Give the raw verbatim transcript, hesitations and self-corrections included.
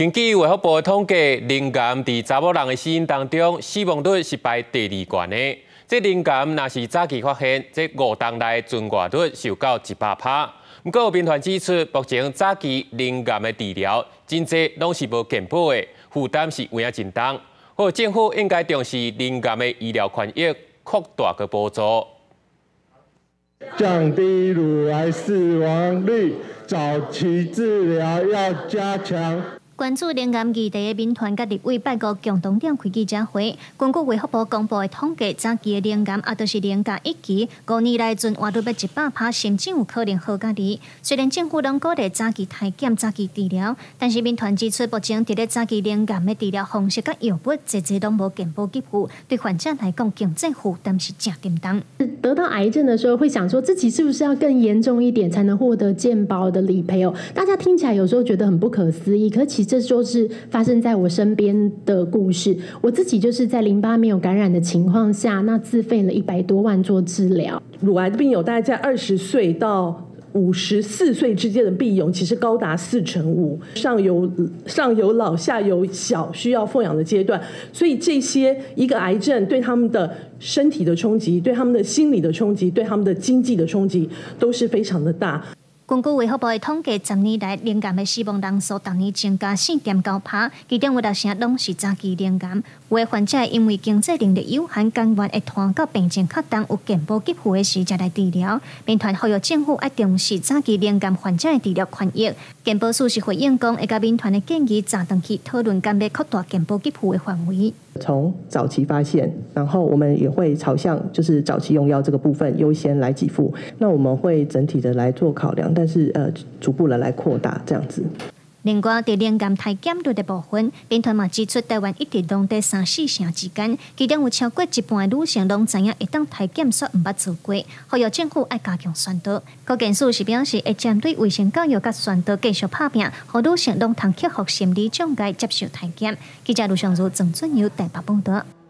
根据卫福部的统计，灵癌伫查某人的死因当中，死亡率是排第二悬的。这灵癌若是早期发现，这五档内存活率是有到一百趴。不过有兵团指出，目前早期灵癌的治疗真济拢是无健保的，负担是有影真重。或政府应该重视灵癌的医疗权益，扩大个补助。 降低乳癌死亡率，早期治疗要加强。 关注灵癌议题的民团甲立委拜五共同展开记者会，根据卫福部公布的统计，早期的灵癌也就是零甲一期，五年来存活率要一百趴，甚至有可能好甲二。虽然政府拢鼓励早期体检、早期治疗，但是民团指出，目前伫咧早期灵癌的治疗方式甲药物，侪侪拢无健保给付，对患者来讲，经济负担是正严重。 得到癌症的时候，会想说自己是不是要更严重一点，才能获得健保的理赔哦？大家听起来有时候觉得很不可思议，可其实这就是发生在我身边的故事。我自己就是在淋巴没有感染的情况下，那自费了一百多万做治疗。 乳癌的病友大概在二十岁到五十四岁之间的病友，其实高达四成五，上有上有老下有小需要奉养的阶段，所以这些一个癌症对他们的身体的冲击、对他们的心理的冲击、对他们的经济的冲击都是非常的大。 根据卫福部的统计，十年来灵癌的死亡人数逐年增加四点九趴，其中有六成拢是早期灵癌。有的患者因为经济能力有限，甘愿会拖到病情较重、有健保给付的时才来治疗。民团呼吁政府要重视早期灵癌患者的治疗权益。健保署是回应讲，会甲民团的建议早登去讨论，敢要扩大健保给付的范围。 从早期发现，然后我们也会朝向就是早期用药这个部分优先来给付。那我们会整体的来做考量，但是呃逐步的来扩大这样子。 另外，在灵癌体检率的部分，兵团嘛指出，台湾一直拢在三四成之间，其中有超过一半的女性拢知影会当体检却毋捌做过，呼吁政府要加强宣导。高检署是表示，会针对卫生教育甲宣导继续拍拼，互女性拢通克服心理障碍，接受体检。记者卢尚如、郑俊尧台北报道。